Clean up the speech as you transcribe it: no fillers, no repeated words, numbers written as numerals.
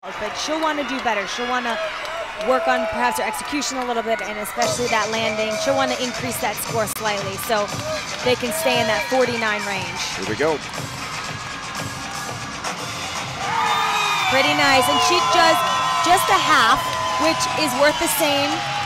But she'll want to do better. She'll want to work on perhaps her execution a little bit, and especially that landing. She'll want to increase that score slightly so they can stay in that 49 range. Here we go. Pretty nice, and she does just a half, which is worth the same